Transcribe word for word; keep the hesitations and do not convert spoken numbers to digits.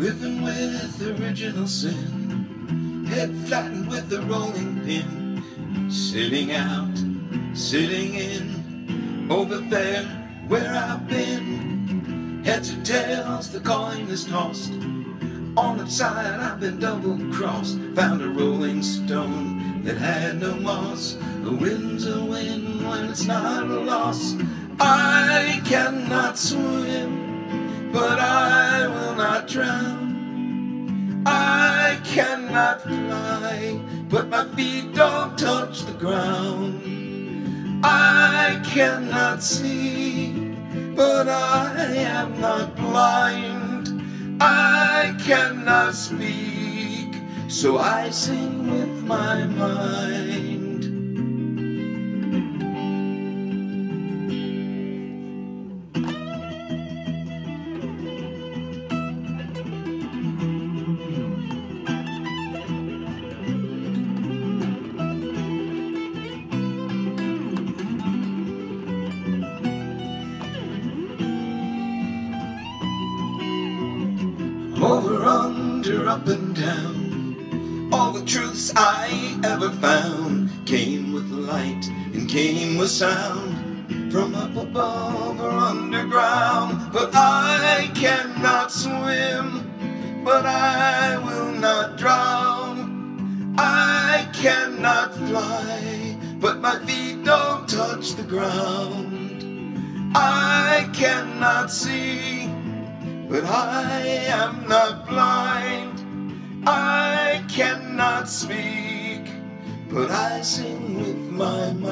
living with original sin, head flattened with the rolling pin, sitting out, sitting in, over there where I've been. Heads or tails, the coin is tossed. On its side I've been double-crossed. Found a rolling stone that had no moss. The wind's a wind when it's not a loss. I cannot swim, but I will not drown. I cannot fly, but my feet don't touch the ground. I cannot see, but I am not blind. I cannot speak, so I sing with my mind. Over, under, up and down, all the truths I ever found came with light and came with sound, from up above or underground. But I cannot swim, but I will not drown. I cannot fly, but my feet don't touch the ground. I cannot see, but I am not blind. I cannot speak, but I sing with my mind.